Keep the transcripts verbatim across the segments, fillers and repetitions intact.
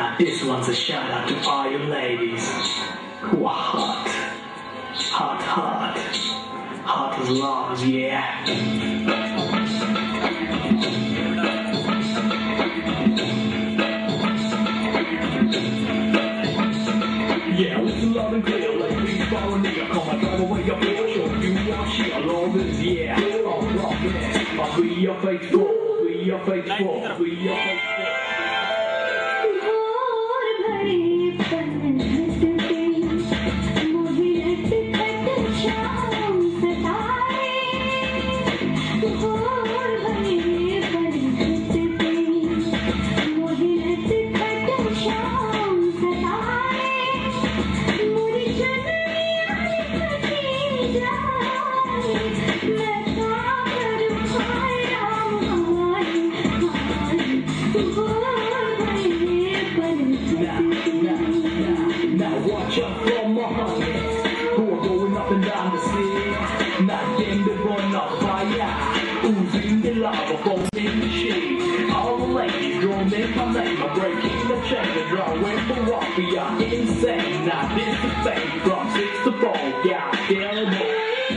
Now this one's a shout out to all you ladies who are hot, hot, hot, hot as lungs, yeah. Yeah, listen loud and clear, like please follow me. Call my drive away up here, show you what shit I love is, yeah. I'm rockin', I'll be your Facebook, be your Facebook, be your Facebook. Watch out for my honeys who are going up and down the sea. Not them that run up fire, oozing the lava, falling in the shade. All the ladies drumming my name, I'm breaking the chain, the drawing for what we are insane. Now this is fame from six to four, goddamn it.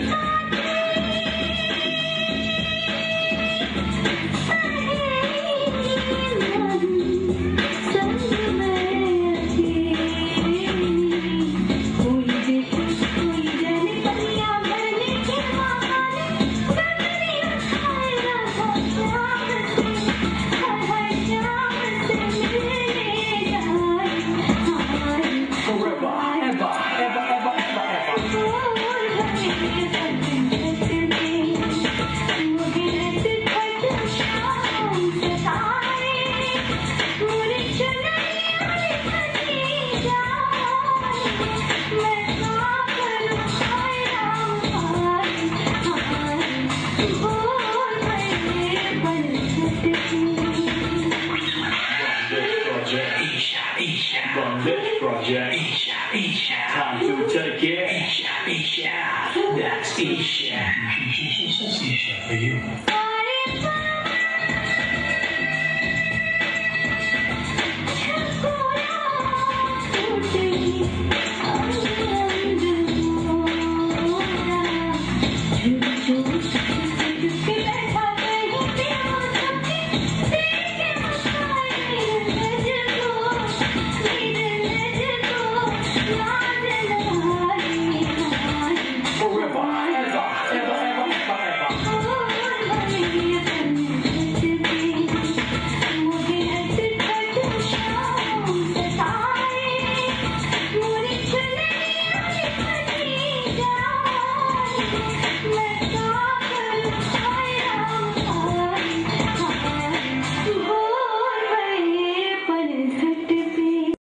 Run this project, Isha, Isha, time to take it, Isha, Isha, that's Isha, Isha for you.